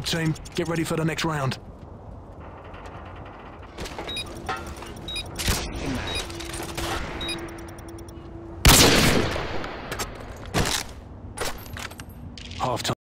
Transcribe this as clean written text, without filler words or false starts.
Team, get ready for the next round. Half time.